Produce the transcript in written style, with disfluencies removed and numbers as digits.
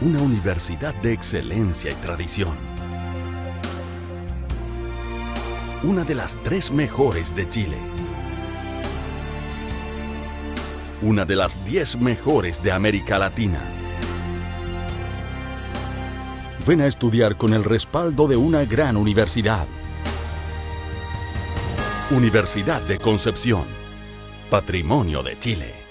una universidad de excelencia y tradición. Una de las 3 mejores de Chile. Una de las 10 mejores de América Latina. Ven a estudiar con el respaldo de una gran universidad. Universidad de Concepción. Patrimonio de Chile.